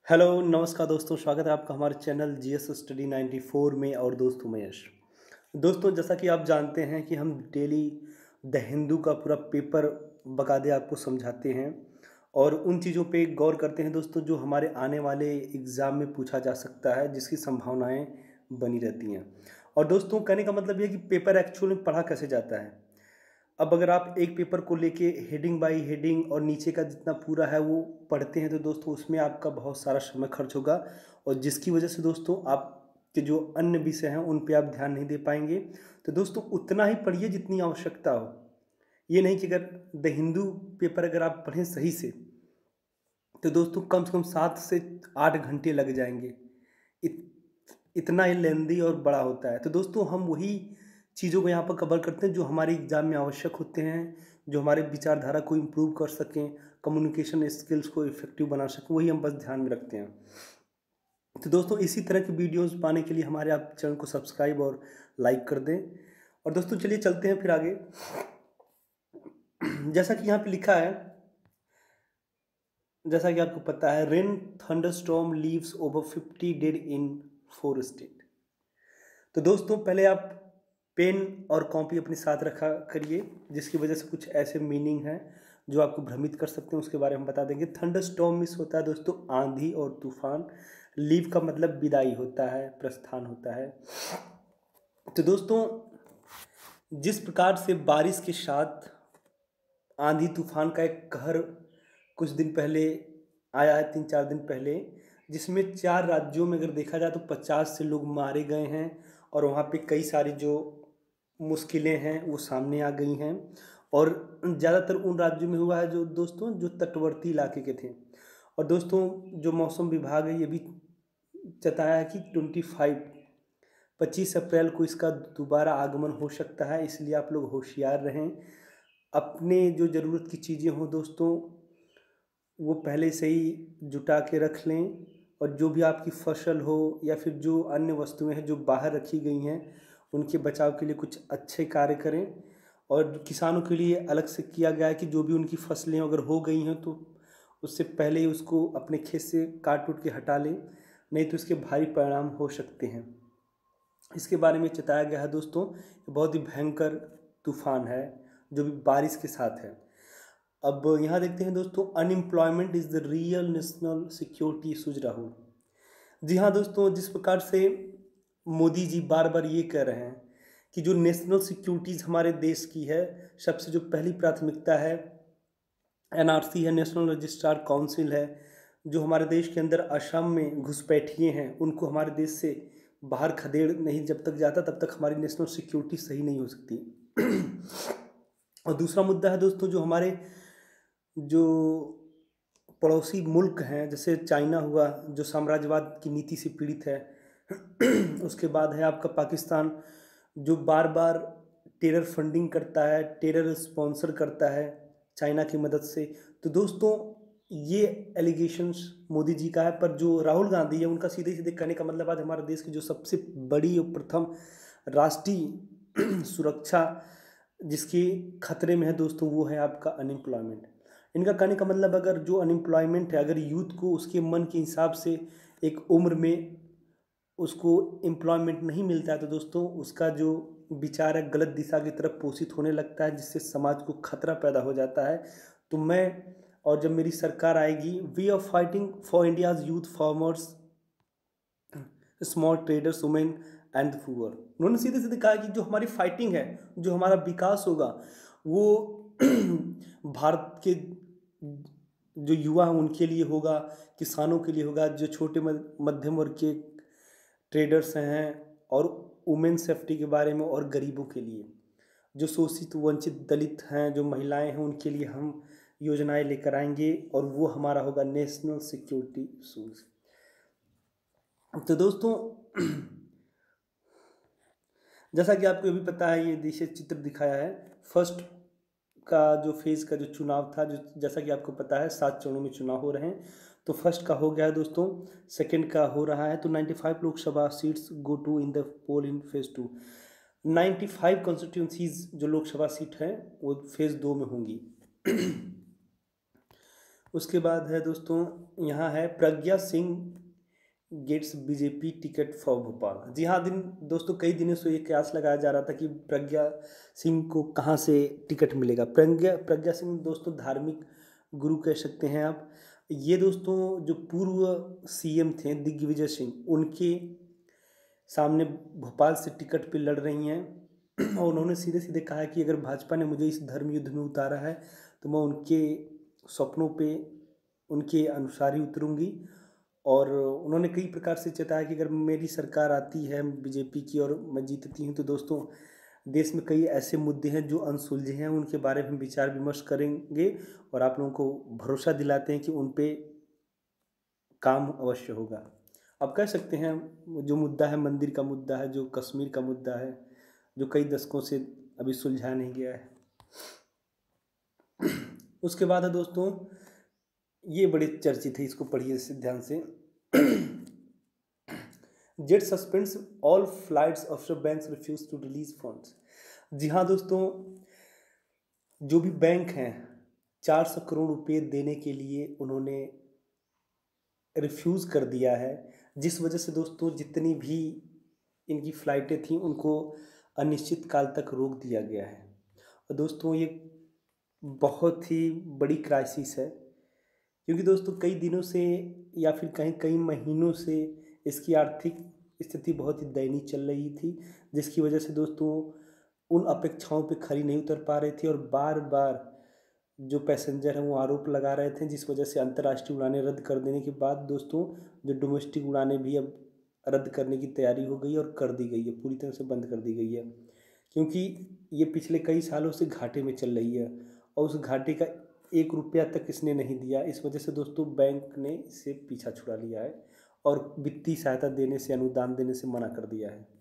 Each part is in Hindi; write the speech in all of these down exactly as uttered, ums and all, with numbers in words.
हेलो नमस्कार दोस्तों, स्वागत है आपका हमारे channel GS study ninety four में। और दोस्तों मैं यश। दोस्तों जैसा कि आप जानते हैं कि हम डेली द हिंदू का पूरा पेपर बकायदे आपको समझाते हैं और उन चीज़ों पे गौर करते हैं दोस्तों जो हमारे आने वाले एग्ज़ाम में पूछा जा सकता है, जिसकी संभावनाएं बनी रहती हैं। और दोस्तों कहने का मतलब ये है कि पेपर एक्चुअल में पढ़ा कैसे जाता है। अब अगर आप एक पेपर को लेके हेडिंग बाय हेडिंग और नीचे का जितना पूरा है वो पढ़ते हैं तो दोस्तों उसमें आपका बहुत सारा समय खर्च होगा और जिसकी वजह से दोस्तों आपके जो अन्य विषय हैं उन पे आप ध्यान नहीं दे पाएंगे। तो दोस्तों उतना ही पढ़िए जितनी आवश्यकता हो। ये नहीं कि अगर द हिंदू पेपर अगर आप पढ़ें सही से तो दोस्तों कम से कम सात से आठ घंटे लग जाएंगे। इत, इतना ही लेंदी और बड़ा होता है। तो दोस्तों हम वही चीज़ों को यहाँ पर कवर करते हैं जो हमारे एग्ज़ाम में आवश्यक होते हैं, जो हमारे विचारधारा को इम्प्रूव कर सकें, कम्युनिकेशन स्किल्स को इफेक्टिव बना सकें, वही हम बस ध्यान में रखते हैं। तो दोस्तों इसी तरह की वीडियोस पाने के लिए हमारे आप चैनल को सब्सक्राइब और लाइक कर दें। और दोस्तों चलिए चलते हैं फिर आगे। जैसा कि यहाँ पे लिखा है, जैसा कि आपको पता है, rain thunderstorm leaves over fifty dead in four state. तो दोस्तों पहले आप पेन और कॉपी अपने साथ रखा करिए, जिसकी वजह से कुछ ऐसे मीनिंग हैं जो आपको भ्रमित कर सकते हैं, उसके बारे में हम बता देंगे। थंडरस्टॉर्म मिस होता है दोस्तों आंधी और तूफान। लीव का मतलब विदाई होता है, प्रस्थान होता है। तो दोस्तों जिस प्रकार से बारिश के साथ आंधी तूफान का एक कहर कुछ दिन पहले आया है, तीन चार दिन पहले, जिसमें चार राज्यों में अगर देखा जाए तो पचास से लोग मारे गए हैं और वहाँ पे कई सारी जो मुश्किलें हैं वो सामने आ गई हैं। और ज़्यादातर उन राज्यों में हुआ है जो दोस्तों जो तटवर्ती इलाके के थे। और दोस्तों जो मौसम विभाग है ये भी बताया है कि ट्वेंटी फाइव पच्चीस अप्रैल को इसका दोबारा आगमन हो सकता है, इसलिए आप लोग होशियार रहें। अपने जो ज़रूरत की चीज़ें हों दोस्तों वो पहले से ही जुटा के रख लें, और जो भी आपकी फसल हो या फिर जो अन्य वस्तुएं हैं जो बाहर रखी गई हैं उनके बचाव के लिए कुछ अच्छे कार्य करें। और किसानों के लिए अलग से किया गया है कि जो भी उनकी फसलें अगर हो गई हैं तो उससे पहले ही उसको अपने खेत से काट उट के हटा लें, नहीं तो इसके भारी परिणाम हो सकते हैं। इसके बारे में चेताया गया है दोस्तों, बहुत ही भयंकर तूफान है जो भी बारिश के साथ है। अब यहाँ देखते हैं दोस्तों, unemployment is the real national security issue Rahul. जी हाँ दोस्तों, जिस प्रकार से मोदी जी बार बार ये कह रहे हैं कि जो नेशनल सिक्योरिटीज़ हमारे देश की है, सबसे जो पहली प्राथमिकता है एनआरसी है, नेशनल रजिस्ट्रार काउंसिल है। जो हमारे देश के अंदर असम में घुसपैठिए हैं उनको हमारे देश से बाहर खदेड़ नहीं जब तक जाता तब तक हमारी नेशनल सिक्योरिटी सही नहीं हो सकती। और दूसरा मुद्दा है दोस्तों, जो हमारे जो पड़ोसी मुल्क हैं जैसे चाइना हुआ जो साम्राज्यवाद की नीति से पीड़ित है। उसके बाद है आपका पाकिस्तान जो बार बार टेरर फंडिंग करता है, टेरर स्पॉन्सर करता है चाइना की मदद से। तो दोस्तों ये एलिगेशंस मोदी जी का है, पर जो राहुल गांधी है उनका सीधे सीधे कहने का मतलब आज हमारे देश की जो सबसे बड़ी और प्रथम राष्ट्रीय सुरक्षा जिसकी खतरे में है दोस्तों वो है आपका अनएम्प्लॉयमेंट। इनका कहने का मतलब अगर जो अनएम्प्लॉयमेंट है, अगर यूथ को उसके मन के हिसाब से एक उम्र में उसको एम्प्लॉयमेंट नहीं मिलता है तो दोस्तों उसका जो विचार है गलत दिशा की तरफ पोषित होने लगता है, जिससे समाज को खतरा पैदा हो जाता है। तो मैं और जब मेरी सरकार आएगी, we are fighting for India's youth, farmers, small traders, women and the poor. उन्होंने सीधे सीधे कहा कि जो हमारी फाइटिंग है, जो हमारा विकास होगा वो भारत के जो युवा हैं उनके लिए होगा, किसानों के लिए होगा, जो छोटे मध्यम वर्ग के ट्रेडर्स हैं, और वुमेन सेफ्टी के बारे में, और गरीबों के लिए जो शोषित वंचित दलित हैं, जो महिलाएं हैं, उनके लिए हम योजनाएं लेकर आएंगे और वो हमारा होगा नेशनल सिक्योरिटी इशूज़। तो दोस्तों जैसा कि आपको भी पता है ये देश चित्र दिखाया है। फर्स्ट का जो फेज का जो चुनाव था, जो जैसा कि आपको पता है सात चरणों में चुनाव हो रहे हैं, तो फर्स्ट का हो गया है दोस्तों, सेकंड का हो रहा है। तो पचानवे Lok Sabha seats go to in the poll in phase two. पचानवे कॉन्स्टिट्यूंसीज जो लोकसभा सीट हैं वो फेज दो में होंगी। उसके बाद है दोस्तों, यहाँ है Pragya Singh gets BJP ticket for Bhopal. जी हाँ दिन दोस्तों, कई दिनों से ये कयास लगाया जा रहा था कि प्रज्ञा सिंह को कहाँ से टिकट मिलेगा। प्रज्ञा प्रज्ञा सिंह दोस्तों धार्मिक गुरु कह सकते हैं आप। ये दोस्तों जो पूर्व सीएम थे दिग्विजय सिंह, उनके सामने भोपाल से टिकट पे लड़ रही हैं और उन्होंने सीधे सीधे कहा है कि अगर भाजपा ने मुझे इस धर्म युद्ध में उतारा है तो मैं उनके सपनों पे उनके अनुसार ही उतरूंगी। और उन्होंने कई प्रकार से चेताया कि अगर मेरी सरकार आती है बीजेपी की और मैं जीतती हूँ तो दोस्तों देश में कई ऐसे मुद्दे हैं जो अनसुलझे हैं, उनके बारे में विचार विमर्श करेंगे और आप लोगों को भरोसा दिलाते हैं कि उन पे काम अवश्य होगा। अब कह सकते हैं जो मुद्दा है मंदिर का मुद्दा है, जो कश्मीर का मुद्दा है, जो कई दशकों से अभी सुलझाया नहीं गया है। उसके बाद है दोस्तों, ये बड़ी चर्चित है, इसको पढ़िए ध्यान से। Jet suspends all flights offshore banks refuse to release funds. जी हाँ दोस्तों, जो भी बैंक हैं चार सौ करोड़ रुपए देने के लिए उन्होंने रिफ्यूज़ कर दिया है, जिस वजह से दोस्तों जितनी भी इनकी फ़्लाइटें थीं उनको अनिश्चित काल तक रोक दिया गया है। और दोस्तों ये बहुत ही बड़ी क्राइसिस है, क्योंकि दोस्तों कई दिनों से या फिर कहीं कई महीनों से इसकी आर्थिक स्थिति बहुत ही दयनीय चल रही थी, जिसकी वजह से दोस्तों उन अपेक्षाओं पे खरी नहीं उतर पा रही थी और बार बार जो पैसेंजर हैं वो आरोप लगा रहे थे, जिस वजह से अंतर्राष्ट्रीय उड़ानें रद्द कर देने के बाद दोस्तों जो डोमेस्टिक उड़ानें भी अब रद्द करने की तैयारी हो गई और कर दी गई है, पूरी तरह से बंद कर दी गई है, क्योंकि ये पिछले कई सालों से घाटे में चल रही है और उस घाटे का एक रुपया तक इसने नहीं दिया। इस वजह से दोस्तों बैंक ने इससे पीछा छुड़ा लिया है और वित्तीय सहायता देने से, अनुदान देने से मना कर दिया है।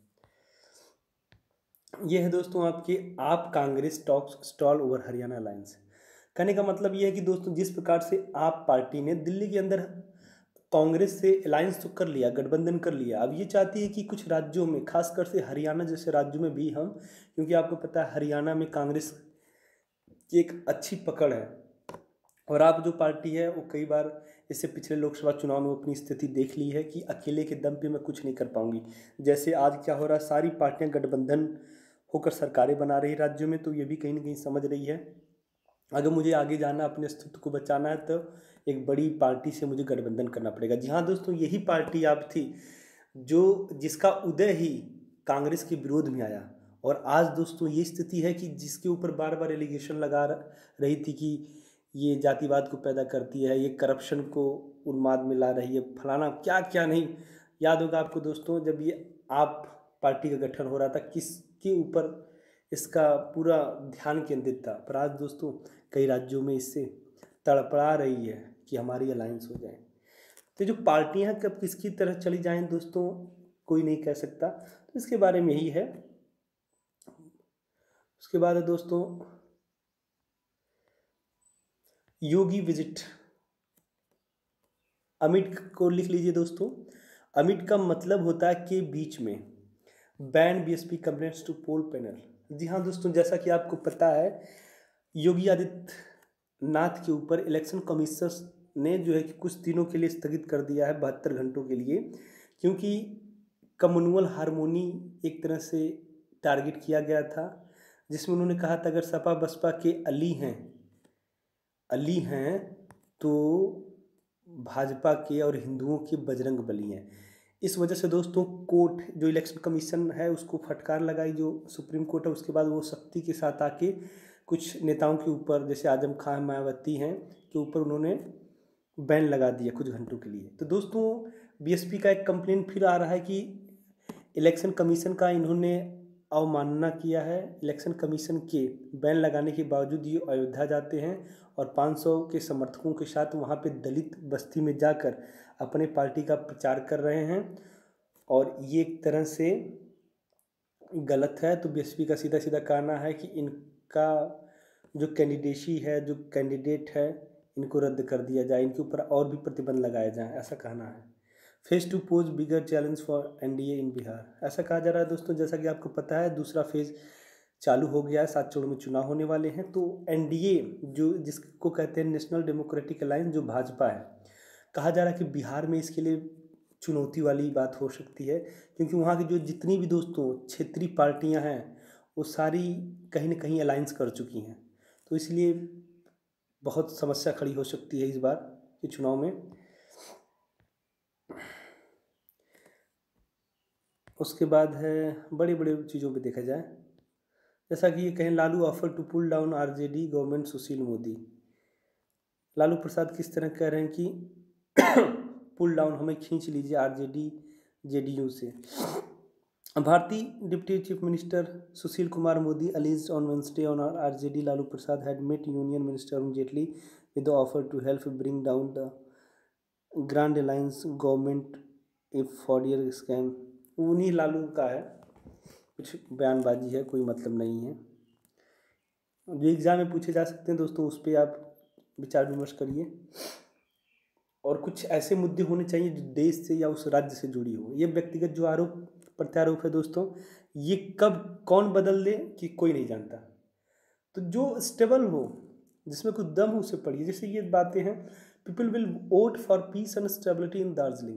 यह है दोस्तों आपके आप Congress talks stall over Haryana alliance. कहने का मतलब यह है कि दोस्तों जिस प्रकार से आप पार्टी ने दिल्ली के अंदर कांग्रेस से अलायंस तो कर लिया, गठबंधन कर लिया, अब ये चाहती है कि कुछ राज्यों में, खासकर से हरियाणा जैसे राज्यों में भी हम, क्योंकि आपको पता है हरियाणा में कांग्रेस की एक अच्छी पकड़ है और आप जो पार्टी है वो कई बार इससे पिछले लोकसभा चुनाव में अपनी स्थिति देख ली है कि अकेले के दम पे मैं कुछ नहीं कर पाऊंगी। जैसे आज क्या हो रहा है, सारी पार्टियां गठबंधन होकर सरकारें बना रही राज्यों में, तो ये भी कहीं ना कहीं समझ रही है अगर मुझे आगे जाना, अपने अस्तित्व को बचाना है तो एक बड़ी पार्टी से मुझे गठबंधन करना पड़ेगा। जी हाँ दोस्तों, यही पार्टी आप थी जो जिसका उदय ही कांग्रेस के विरोध में आया और आज दोस्तों ये स्थिति है कि जिसके ऊपर बार बार एलिगेशन लगा रही थी कि ये जातिवाद को पैदा करती है, ये करप्शन को उन्माद में ला रही है, फलाना क्या क्या नहीं। याद होगा आपको दोस्तों जब ये आप पार्टी का गठन हो रहा था किसके ऊपर इसका पूरा ध्यान केंद्रित था, पर आज दोस्तों कई राज्यों में इससे तड़पड़ा रही है कि हमारी अलायंस हो जाए। तो जो पार्टियां कब किसकी तरह चली जाएं दोस्तों कोई नहीं कह सकता, तो इसके बारे में यही है। उसके बाद है दोस्तों योगी विजिट। अमिट को लिख लीजिए दोस्तों। अमिट का मतलब होता है के बीच में, ban BSP complaints to poll panel. जी हाँ दोस्तों, जैसा कि आपको पता है योगी आदित्यनाथ के ऊपर इलेक्शन कमीशन ने जो है कि कुछ दिनों के लिए स्थगित कर दिया है, बहत्तर घंटों के लिए, क्योंकि कम्युनल हारमोनी एक तरह से टारगेट किया गया था, जिसमें उन्होंने कहा था अगर सपा बसपा के अली हैं अली हैं तो भाजपा के और हिंदुओं के बजरंग बली हैं। इस वजह से दोस्तों कोर्ट जो इलेक्शन कमीशन है उसको फटकार लगाई, जो सुप्रीम कोर्ट है, उसके बाद वो सख्ती के साथ आके कुछ नेताओं के ऊपर, जैसे आजम खान, मायावती हैं, के ऊपर उन्होंने बैन लगा दिया कुछ घंटों के लिए। तो दोस्तों बीएसपी का एक कंप्लेन फिर आ रहा है कि इलेक्शन कमीशन का इन्होंने अवमानना किया है। इलेक्शन कमीशन के बैन लगाने के बावजूद ये अयोध्या जाते हैं और पाँच सौ के समर्थकों के साथ वहाँ पे दलित बस्ती में जाकर अपने पार्टी का प्रचार कर रहे हैं और ये एक तरह से गलत है। तो बीएसपी का सीधा सीधा कहना है कि इनका जो कैंडिडेसी है, जो कैंडिडेट है, इनको रद्द कर दिया जाए, इनके ऊपर और भी प्रतिबंध लगाए जाएँ, ऐसा कहना है। Phase two poses bigger challenge for NDA in Bihar, ऐसा कहा जा रहा है दोस्तों। जैसा कि आपको पता है दूसरा फेज चालू हो गया है, सात चरणों में चुनाव होने वाले हैं। तो एनडीए जो जिसको कहते हैं नेशनल डेमोक्रेटिक अलायंस, जो भाजपा है, कहा जा रहा है कि बिहार में इसके लिए चुनौती वाली बात हो सकती है, क्योंकि वहाँ की जो जितनी भी दोस्तों क्षेत्रीय पार्टियाँ हैं वो सारी कहीं ना कहीं अलायंस कर चुकी हैं। तो इसलिए बहुत समस्या खड़ी हो सकती है इस बार के चुनाव में। उसके बाद है बड़े बड़े चीज़ों पे देखा जाए, जैसा कि ये कहें Lalu offer to pull down RJD government Sushil Modi. Lalu Prasad किस तरह कह रहे हैं कि पुल डाउन, हमें खींच लीजिए आरजेडी जेडीयू से। भारतीय deputy chief minister Sushil Kumar Modi alleged on Wednesday on R J D Lalu Prasad had met Union Minister Arun Jaitley with the offer to help bring down the Grand Alliance government if fraud scam। उन्हीं लालू का है, कुछ बयानबाजी है, कोई मतलब नहीं है। जो एग्ज़ाम में पूछे जा सकते हैं दोस्तों, उस पर आप विचार विमर्श करिए। और कुछ ऐसे मुद्दे होने चाहिए जो देश से या उस राज्य से जुड़ी हो। ये व्यक्तिगत जो आरोप प्रत्यारोप है दोस्तों, ये कब कौन बदल दे कि कोई नहीं जानता। तो जो स्टेबल हो, जिसमें कुछ दम हो, उसे पढ़िए। जैसे ये बातें हैं, people will vote for peace and stability in Darjeeling.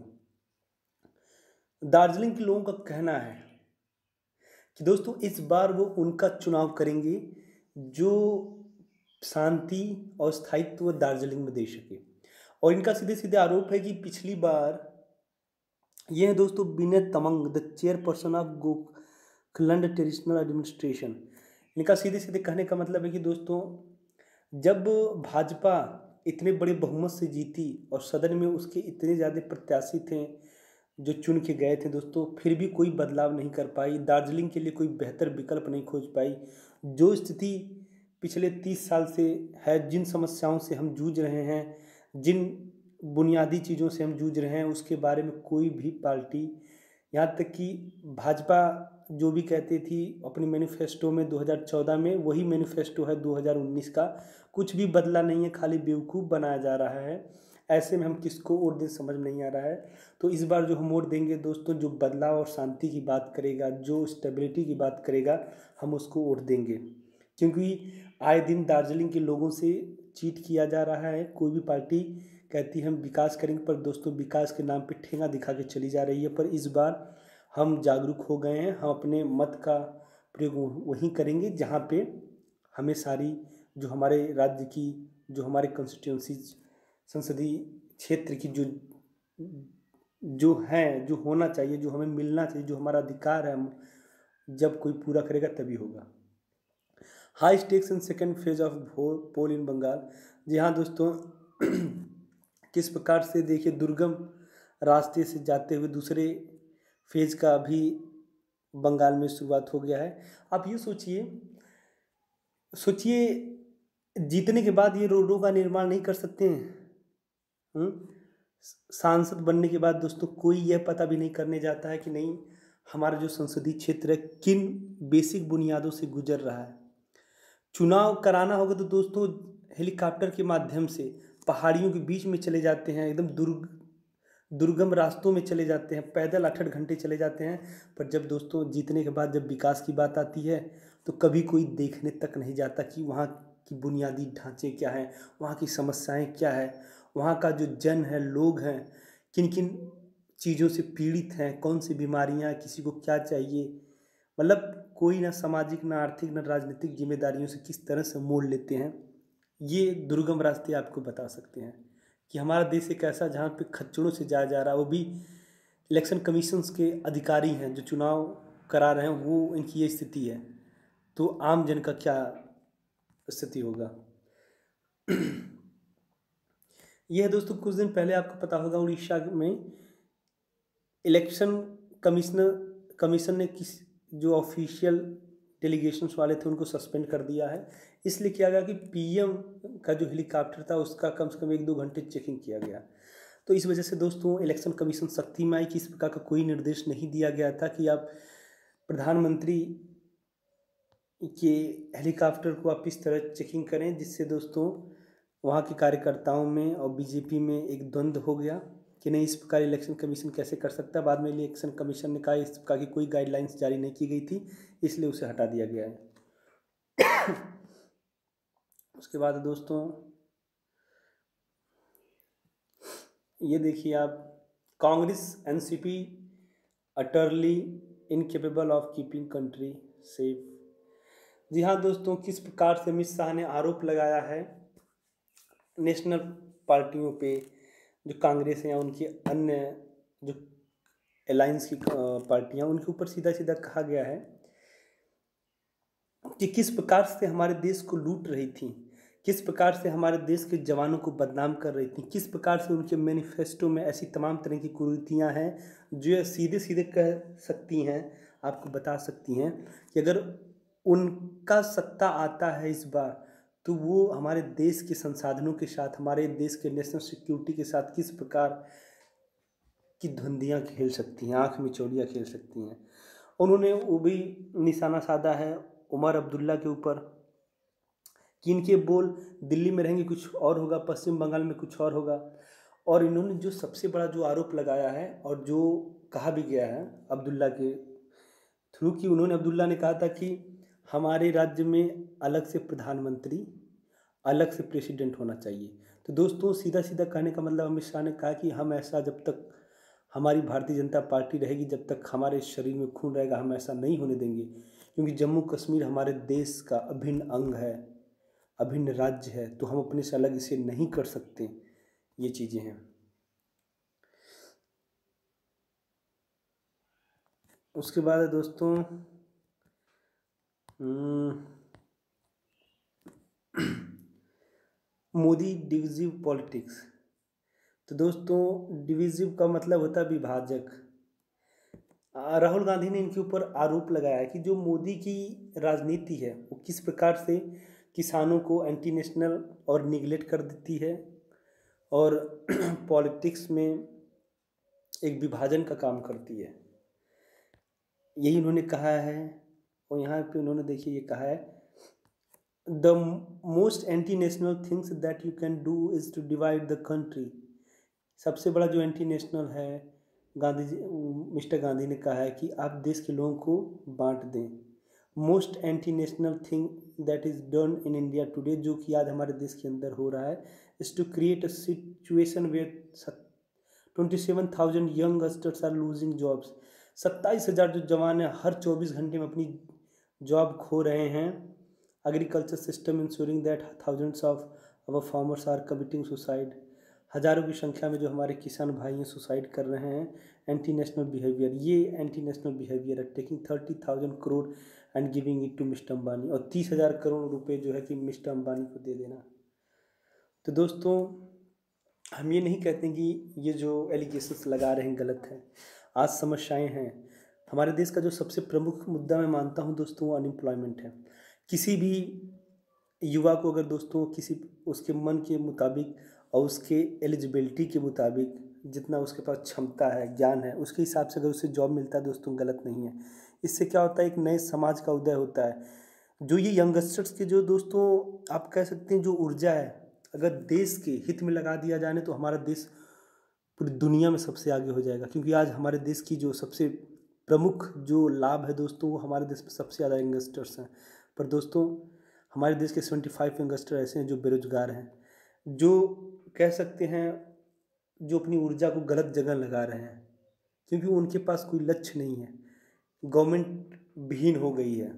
Darjeeling के लोगों का कहना है कि दोस्तों इस बार वो उनका चुनाव करेंगे जो शांति और स्थायित्व दार्जिलिंग में दे सके। और इनका सीधे सीधे आरोप है कि पिछली बार ये है दोस्तों Vinay Tamang, the chairperson of Gorkhaland traditional administration. इनका सीधे सीधे कहने का मतलब है कि दोस्तों जब भाजपा इतने बड़े बहुमत से जीती और सदन में उसके इतने ज़्यादा प्रत्याशी थे जो चुन के गए थे दोस्तों, फिर भी कोई बदलाव नहीं कर पाई, दार्जिलिंग के लिए कोई बेहतर विकल्प नहीं खोज पाई। जो स्थिति पिछले तीस साल से है, जिन समस्याओं से हम जूझ रहे हैं, जिन बुनियादी चीज़ों से हम जूझ रहे हैं, उसके बारे में कोई भी पार्टी, यहाँ तक कि भाजपा जो भी कहती थी अपनी मैनिफेस्टो में दो हज़ार चौदह में, वही मैनिफेस्टो है दो हज़ार उन्नीस का, कुछ भी बदला नहीं है, खाली बेवकूफ़ बनाया जा रहा है। ऐसे में हम किसको वोट दें समझ नहीं आ रहा है। तो इस बार जो हम वोट देंगे दोस्तों, जो बदलाव और शांति की बात करेगा, जो स्टेबिलिटी की बात करेगा, हम उसको वोट देंगे। क्योंकि आए दिन दार्जिलिंग के लोगों से चीट किया जा रहा है। कोई भी पार्टी कहती है हम विकास करेंगे, पर दोस्तों विकास के नाम पे ठेंगा दिखा के चली जा रही है। पर इस बार हम जागरूक हो गए हैं, हम अपने मत का प्रयोग वहीं करेंगे जहाँ पे हमें सारी जो हमारे राज्य की, जो हमारे कंस्टिट्यूंसी संसदीय क्षेत्र की जो जो है, जो होना चाहिए, जो हमें मिलना चाहिए, जो हमारा अधिकार है, हम जब कोई पूरा करेगा तभी होगा। High stakes in second phase of poll in Bengal. जी हाँ दोस्तों, किस प्रकार से देखिए दुर्गम रास्ते से जाते हुए दूसरे फेज का भी बंगाल में शुरुआत हो गया है। आप ये सोचिए सोचिए जीतने के बाद ये रोडों का निर्माण नहीं कर सकते हैं। सांसद बनने के बाद दोस्तों कोई यह पता भी नहीं करने जाता है कि नहीं हमारा जो संसदीय क्षेत्र है किन बेसिक बुनियादों से गुजर रहा है। चुनाव कराना होगा तो दोस्तों हेलीकॉप्टर के माध्यम से पहाड़ियों के बीच में चले जाते हैं, एकदम दुर्ग दुर्गम रास्तों में चले जाते हैं, पैदल आठ आठ घंटे चले जाते हैं। पर जब दोस्तों जीतने के बाद जब विकास की बात आती है तो कभी कोई देखने तक नहीं जाता कि वहाँ की बुनियादी ढांचे क्या हैं, वहाँ की समस्याएं क्या है, वहाँ का जो जन है, लोग हैं, किन किन चीज़ों से पीड़ित हैं, कौन सी बीमारियाँ, किसी को क्या चाहिए। मतलब कोई ना सामाजिक, ना आर्थिक, ना राजनीतिक जिम्मेदारियों से किस तरह से मोड़ लेते हैं, ये दुर्गम रास्ते आपको बता सकते हैं कि हमारा देश एक ऐसा जहाँ पे खच्चरों से जाया जा रहा है। वो भी इलेक्शन कमीशंस के अधिकारी हैं जो चुनाव करा रहे हैं, वो इनकी ये स्थिति है, तो आम जन का क्या स्थिति होगा। यह है दोस्तों, कुछ दिन पहले आपको पता होगा उड़ीसा में इलेक्शन कमिश्नर कमीशन ने किस जो ऑफिशियल डेलीगेशंस वाले थे उनको सस्पेंड कर दिया है। इसलिए किया गया कि पीएम का जो हेलीकॉप्टर था उसका कम से कम एक दो घंटे चेकिंग किया गया। तो इस वजह से दोस्तों इलेक्शन कमीशन सख्ती में आई कि इस प्रकार का कोई निर्देश नहीं दिया गया था कि आप प्रधानमंत्री के हेलीकॉप्टर को आप इस तरह चेकिंग करें, जिससे दोस्तों वहाँ के कार्यकर्ताओं में और बीजेपी में एक द्वंद्व हो गया कि नहीं इस प्रकार इलेक्शन कमीशन कैसे कर सकता है। बाद में इलेक्शन कमीशन ने कहा इस प्रकार की कोई गाइडलाइंस जारी नहीं की गई थी, इसलिए उसे हटा दिया गया है। उसके बाद दोस्तों ये देखिए आप, Congress NCP utterly incapable of keeping country safe. जी हाँ दोस्तों, किस प्रकार से अमित शाह ने आरोप लगाया है नेशनल पार्टियों पे, जो कांग्रेस है या उनकी अन्य जो अलायंस की पार्टियां, उनके ऊपर सीधा सीधा कहा गया है कि किस प्रकार से हमारे देश को लूट रही थी, किस प्रकार से हमारे देश के जवानों को बदनाम कर रही थी, किस प्रकार से उनके मैनिफेस्टो में ऐसी तमाम तरह की कुरीतियां हैं जो ये सीधे सीधे कह सकती हैं, आपको बता सकती हैं कि अगर उनका सत्ता आता है इस बार, तो वो हमारे देश के संसाधनों के साथ, हमारे देश के नेशनल सिक्योरिटी के साथ किस प्रकार की धुंधियाँ खेल सकती हैं, आँख मिचौलियाँ खेल सकती हैं। उन्होंने वो भी निशाना साधा है उमर अब्दुल्ला के ऊपर कि इनके बोल दिल्ली में रहेंगे कुछ और होगा, पश्चिम बंगाल में कुछ और होगा। और इन्होंने जो सबसे बड़ा जो आरोप लगाया है और जो कहा भी गया है अब्दुल्ला के थ्रू, कि उन्होंने अब्दुल्ला ने कहा था कि हमारे राज्य में अलग से प्रधानमंत्री, अलग से प्रेसिडेंट होना चाहिए। तो दोस्तों सीधा सीधा कहने का मतलब अमित शाह ने कहा कि हम ऐसा, जब तक हमारी भारतीय जनता पार्टी रहेगी, जब तक हमारे शरीर में खून रहेगा, हम ऐसा नहीं होने देंगे, क्योंकि जम्मू कश्मीर हमारे देश का अभिन्न अंग है, अभिन्न राज्य है, तो हम अपने से अलग इसे नहीं कर सकते। ये चीज़ें हैं। उसके बाद है दोस्तों मोदी डिविजिव पॉलिटिक्स। तो दोस्तों डिविजिव का मतलब होता है विभाजक। राहुल गांधी ने इनके ऊपर आरोप लगाया कि जो मोदी की राजनीति है वो किस प्रकार से किसानों को एंटी नेशनल और निगलेक्ट कर देती है और पॉलिटिक्स में एक विभाजन का काम करती है, यही उन्होंने कहा है। और यहाँ पे उन्होंने देखिए ये कहा है, the most anti national things that you can do is to divide the country. सबसे बड़ा जो एंटी नेशनल है, गांधी जी, मिस्टर गांधी ने कहा है कि आप देश के लोगों को बांट दें। Most anti national thing that is done in India today, जो कि आज हमारे देश के अंदर हो रहा है, is to create a situation where twenty seven thousand youngsters are losing jobs. सत्ताईस हज़ार जो जवान हैं हर चौबीस घंटे में अपनी जॉब खो रहे हैं। Agriculture system insuring that thousands of our farmers are committing suicide. हज़ारों की संख्या में जो हमारे किसान भाई हैं सुसाइड कर रहे हैं। एंटी नेशनल बिहेवियर, ये एंटी नेशनल बिहेवियर है। Taking thirty thousand crore and giving it to mister Ambani, और तीस हज़ार करोड़ रुपए जो है कि मिस्टर अंबानी को दे देना। तो दोस्तों हम ये नहीं कहते कि ये जो एलिगेशंस लगा रहे हैं गलत है। आज समस्याएं हैं। हमारे देश का जो सबसे प्रमुख मुद्दा मैं मानता हूँ दोस्तों, अनएम्प्लॉयमेंट है। किसी भी युवा को अगर दोस्तों किसी उसके मन के मुताबिक और उसके एलिजिबिलिटी के मुताबिक जितना उसके पास क्षमता है, ज्ञान है, उसके हिसाब से अगर उसे जॉब मिलता है दोस्तों, गलत नहीं है। इससे क्या होता है, एक नए समाज का उदय होता है। जो ये यंगस्टर्स के जो दोस्तों आप कह सकते हैं जो ऊर्जा है, अगर देश के हित में लगा दिया जाए तो हमारा देश पूरी दुनिया में सबसे आगे हो जाएगा। क्योंकि आज हमारे देश की जो सबसे प्रमुख जो लाभ है दोस्तों, वो हमारे देश में सबसे ज़्यादा यंगस्टर्स हैं। पर दोस्तों हमारे देश के सेवेंटी फाइव यंगस्टर ऐसे हैं जो बेरोजगार हैं, जो कह सकते हैं जो अपनी ऊर्जा को गलत जगह लगा रहे हैं, क्योंकि उनके पास कोई लक्ष्य नहीं है। गवर्नमेंट विहीन हो गई है।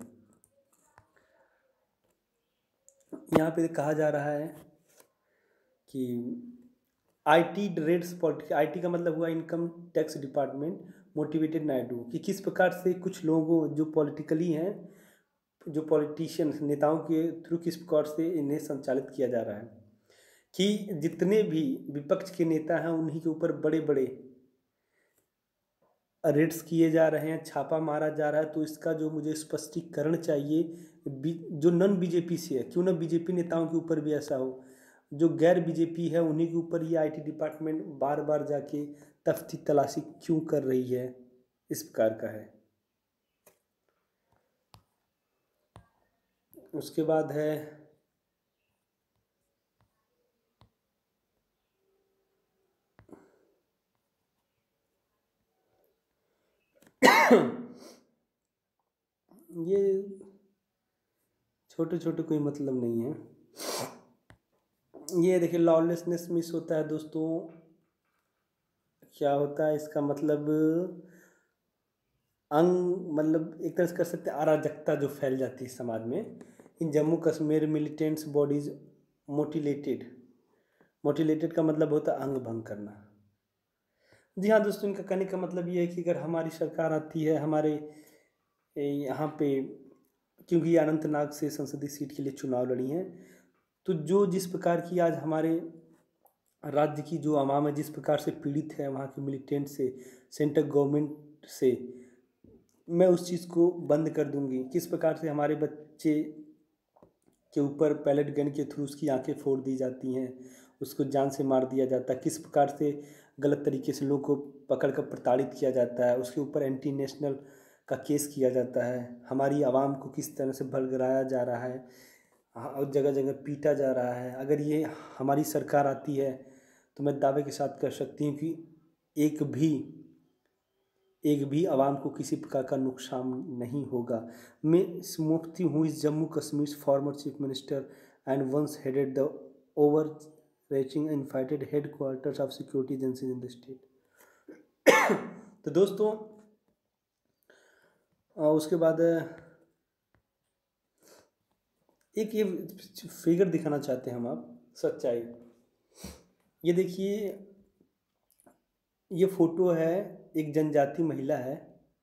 यहाँ पे कहा जा रहा है कि आईटी रेड्स पॉलिटिक्स, आईटी का मतलब हुआ income tax department, motivated Naidu, कि किस प्रकार से कुछ लोगों जो पॉलिटिकली हैं, जो पॉलिटिशियंस नेताओं के थ्रू किस प्रकार से इन्हें संचालित किया जा रहा है कि जितने भी विपक्ष के नेता हैं उन्हीं के ऊपर बड़े बड़े रेड्स किए जा रहे हैं, छापा मारा जा रहा है। तो इसका जो मुझे स्पष्टीकरण चाहिए, जो नॉन बीजेपी से है, क्यों ना बीजेपी नेताओं के ऊपर भी ऐसा हो, जो गैर बीजेपी है उन्हीं के ऊपर ये आईटी डिपार्टमेंट बार बार जाके तफ्ती तलाशी क्यों कर रही है, इस प्रकार का है। उसके बाद है ये छोटे छोटे कोई मतलब नहीं है। ये देखिए लॉलेसनेस मिस होता है दोस्तों, क्या होता है इसका मतलब अंग मतलब एक तरह से कर सकते हैं अराजकता जो फैल जाती है समाज में। In Jammu Kashmir militants bodies mutilated, mutilated का मतलब होता है अंग भंग करना। जी हाँ दोस्तों, इनका कहने का मतलब ये है कि अगर हमारी सरकार आती है हमारे यहाँ पे, क्योंकि अनंतनाग से संसदीय सीट के लिए चुनाव लड़ी हैं, तो जो जिस प्रकार की आज हमारे राज्य की जो आवाम है जिस प्रकार से पीड़ित है वहाँ के मिलिटेंट से, सेंट्रल गवर्नमेंट से, मैं उस चीज़ को बंद कर दूंगी। किस प्रकार से हमारे बच्चे के ऊपर पैलेट गन के थ्रू उसकी आंखें फोड़ दी जाती हैं, उसको जान से मार दिया जाता है, किस प्रकार से गलत तरीके से लोगों को पकड़ कर प्रताड़ित किया जाता है, उसके ऊपर एंटी नेशनल का केस किया जाता है, हमारी आवाम को किस तरह से भड़काया जा रहा है और जगह जगह पीटा जा रहा है। अगर ये हमारी सरकार आती है तो मैं दावे के साथ कह सकती हूँ कि एक भी एक भी आवाम को किसी प्रकार का नुकसान नहीं होगा। मैं मुफ्ती हूँ इस Jammu Kashmir former chief minister and once headed the overarching unified headquarters of security agencies in the state. तो दोस्तों उसके बाद एक ये फिगर दिखाना चाहते हैं हम आप सच्चाई। ये देखिए ये फोटो है, एक जनजाति महिला है,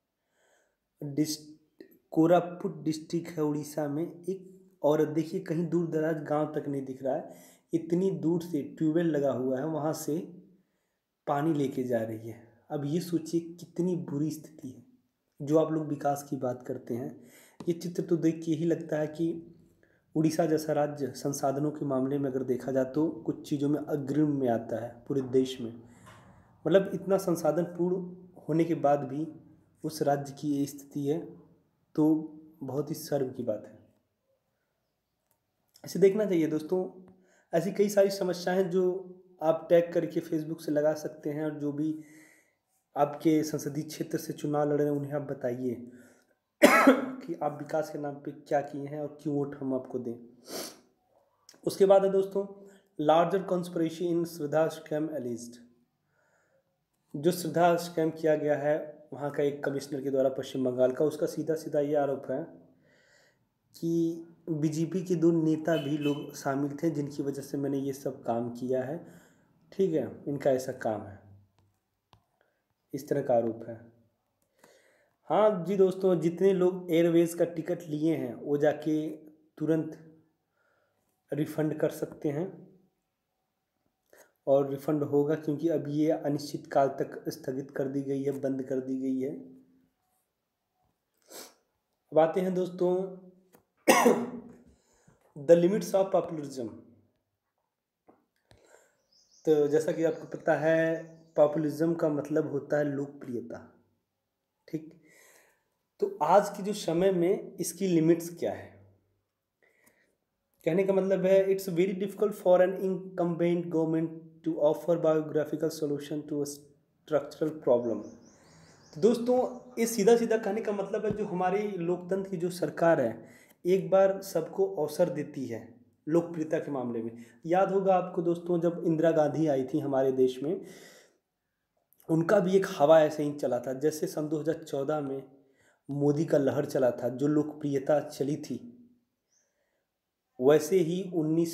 डिस्ट कोरापुट डिस्ट्रिक्ट है उड़ीसा में। एक औरत देखिए कहीं दूर दराज गांव तक नहीं दिख रहा है, इतनी दूर से ट्यूबवेल लगा हुआ है वहाँ से पानी लेके जा रही है। अब ये सोचिए कितनी बुरी स्थिति है। जो आप लोग विकास की बात करते हैं, ये चित्र तो देख के यही लगता है कि उड़ीसा जैसा राज्य संसाधनों के मामले में अगर देखा जाए तो कुछ चीज़ों में अग्रिम में आता है पूरे देश में। मतलब इतना संसाधन पूर्ण होने के बाद भी उस राज्य की ये स्थिति है, तो बहुत ही शर्म की बात है। इसे देखना चाहिए दोस्तों। ऐसी कई सारी समस्याएं हैं जो आप टैग करके फेसबुक से लगा सकते हैं, और जो भी आपके संसदीय क्षेत्र से चुनाव लड़ रहे हैं उन्हें आप बताइए कि आप विकास के नाम पे क्या किए हैं और क्यों वोट हम आपको दें। उसके बाद है दोस्तों larger conspiracy in Saradha scam alleged. जो श्रद्धा स्कैम किया गया है वहाँ का एक कमिश्नर के द्वारा पश्चिम बंगाल का, उसका सीधा सीधा ये आरोप है कि बीजेपी के दो नेता भी लोग शामिल थे जिनकी वजह से मैंने ये सब काम किया है। ठीक है, इनका ऐसा काम है, इस तरह का आरोप है। हाँ जी दोस्तों, जितने लोग एयरवेज का टिकट लिए हैं वो जाके तुरंत रिफंड कर सकते हैं, और रिफंड होगा क्योंकि अब ये अनिश्चित काल तक स्थगित कर दी गई है, बंद कर दी गई है। अब आते हैं दोस्तों द लिमिट्स ऑफ पॉपुलिज्म। तो जैसा कि आपको पता है पॉपुलिज्म का मतलब होता है लोकप्रियता। ठीक, तो आज के जो समय में इसकी लिमिट्स क्या है, कहने का मतलब है it's very difficult for an incumbent government to offer biographical solution to a structural problem. तो दोस्तों ये सीधा सीधा कहने का मतलब है जो हमारी लोकतंत्र की जो सरकार है एक बार सबको अवसर देती है लोकप्रियता के मामले में। याद होगा आपको दोस्तों जब इंदिरा गांधी आई थी हमारे देश में, उनका भी एक हवा ऐसे ही चला था। जैसे सन दो हज़ार चौदह में मोदी का लहर चला था, जो लोकप्रियता चली थी, वैसे ही उन्नीस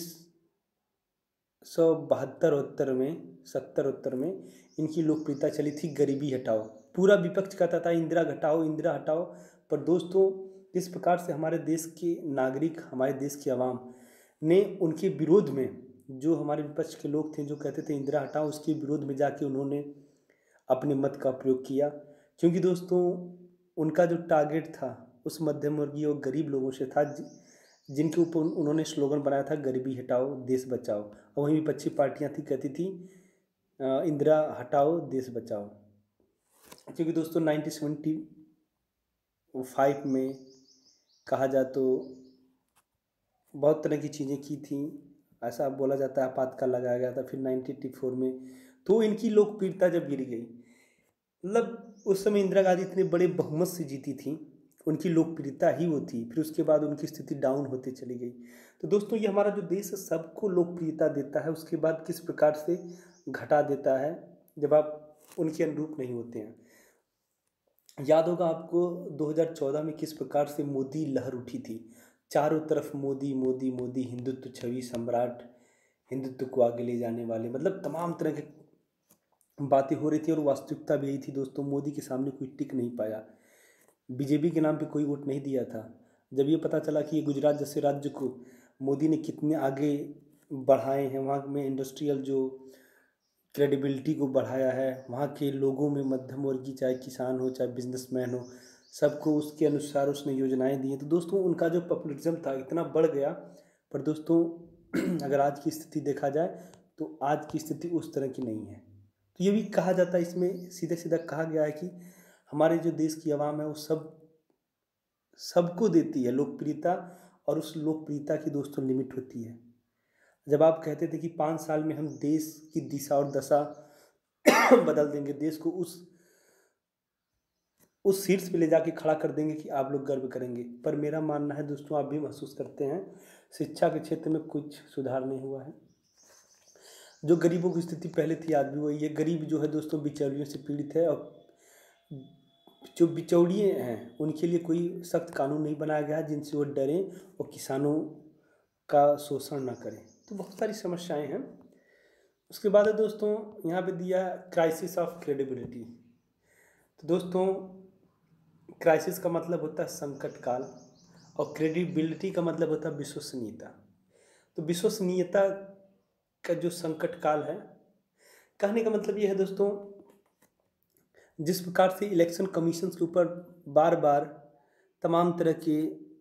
सौ बहत्तर उत्तर में सत्तर उत्तर में इनकी लोकप्रियता चली थी गरीबी हटाओ। पूरा विपक्ष कहता था इंदिरा हटाओ इंदिरा हटाओ, पर दोस्तों इस प्रकार से हमारे देश के नागरिक, हमारे देश की आवाम ने उनके विरोध में, जो हमारे विपक्ष के लोग थे जो कहते थे इंदिरा हटाओ, उसके विरोध में जाके उन्होंने अपने मत का प्रयोग किया। क्योंकि दोस्तों उनका जो टारगेट था उस मध्यम वर्गीय और गरीब लोगों से था, जिनके ऊपर उन्होंने स्लोगन बनाया था गरीबी हटाओ देश बचाओ। और वहीं विपक्षी पार्टियां थी कहती थी इंदिरा हटाओ देश बचाओ। क्योंकि दोस्तों नाइनटीन सेवेंटी फाइव में कहा जाए तो बहुत तरह की चीज़ें की थी, ऐसा बोला जाता है आपातकाल लगाया गया था। फिर नाइनटीन एटी फोर में तो इनकी लोकप्रियता जब गिर गई, मतलब उस समय इंदिरा गांधी इतने बड़े बहुमत से जीती थी, उनकी लोकप्रियता ही वो थी, फिर उसके बाद उनकी स्थिति डाउन होती चली गई। तो दोस्तों ये हमारा जो देश है सबको लोकप्रियता देता है, उसके बाद किस प्रकार से घटा देता है जब आप उनके अनुरूप नहीं होते हैं। याद होगा आपको दो हज़ार चौदह में किस प्रकार से मोदी लहर उठी थी, चारों तरफ मोदी मोदी मोदी, हिंदुत्व छवि सम्राट, हिंदुत्व को आगे ले जाने वाले, मतलब तमाम तरह की बातें हो रही थी और वास्तविकता भी यही थी दोस्तों। मोदी के सामने कोई टिक नहीं पाया, बीजेपी के नाम पे कोई वोट नहीं दिया था। जब ये पता चला कि ये गुजरात जैसे राज्य को मोदी ने कितने आगे बढ़ाए हैं, वहाँ में इंडस्ट्रियल जो क्रेडिबिलिटी को बढ़ाया है, वहाँ के लोगों में मध्यम वर्गीय चाहे किसान हो चाहे बिजनेसमैन हो, सबको उसके अनुसार उसने योजनाएं दी हैं। तो दोस्तों उनका जो पॉपुलरिज्म था इतना बढ़ गया। पर दोस्तों अगर आज की स्थिति देखा जाए तो आज की स्थिति उस तरह की नहीं है। तो ये भी कहा जाता है, इसमें सीधे सीधा कहा गया है कि हमारे जो देश की आवाम है वो सब सबको देती है लोकप्रियता, और उस लोकप्रियता की दोस्तों लिमिट होती है। जब आप कहते थे कि पाँच साल में हम देश की दिशा और दशा बदल देंगे, देश को उस उस शीर्ष पे ले जाके खड़ा कर देंगे कि आप लोग गर्व करेंगे, पर मेरा मानना है दोस्तों आप भी महसूस करते हैं शिक्षा के क्षेत्र में कुछ सुधार नहीं हुआ है। जो गरीबों की स्थिति पहले थी आज भी वही है। गरीब जो है दोस्तों बिचौलियों से पीड़ित है, और जो बिचौलिए हैं उनके लिए कोई सख्त कानून नहीं बनाया गया जिनसे वो डरें और किसानों का शोषण ना करें। तो बहुत सारी समस्याएं हैं। उसके बाद है दोस्तों यहाँ पे दिया क्राइसिस ऑफ क्रेडिबिलिटी। तो दोस्तों क्राइसिस का मतलब होता है संकट काल, और क्रेडिबिलिटी का मतलब होता है विश्वसनीयता। तो विश्वसनीयता का जो संकट काल है, कहने का मतलब ये है दोस्तों, जिस प्रकार से इलेक्शन कमीशन के ऊपर बार बार तमाम तरह के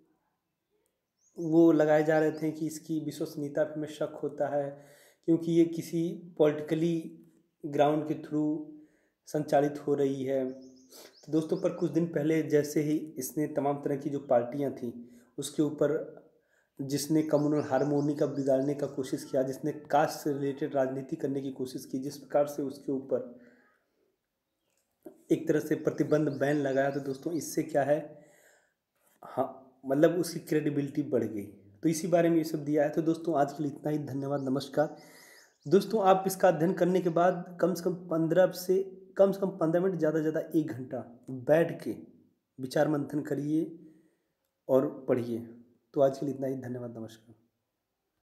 वो लगाए जा रहे थे कि इसकी विश्वसनीयता पे हमें शक होता है क्योंकि ये किसी पॉलिटिकली ग्राउंड के थ्रू संचालित हो रही है। तो दोस्तों पर कुछ दिन पहले जैसे ही इसने तमाम तरह की जो पार्टियां थी उसके ऊपर, जिसने कम्युनल हार्मोनी का बिगाड़ने का कोशिश किया, जिसने कास्ट से रिलेटेड राजनीति करने की कोशिश की, जिस प्रकार से उसके ऊपर एक तरह से प्रतिबंध बैन लगाया, तो दोस्तों इससे क्या है, हाँ मतलब उसकी क्रेडिबिलिटी बढ़ गई। तो इसी बारे में ये सब दिया है। तो दोस्तों आज के लिए इतना ही, धन्यवाद, नमस्कार। दोस्तों आप इसका अध्ययन करने के बाद कम से कम पंद्रह से कम से कम पंद्रह मिनट, ज़्यादा से ज़्यादा एक घंटा बैठ के विचार मंथन करिए और पढ़िए। तो आज के लिए इतना ही, धन्यवाद, नमस्कार।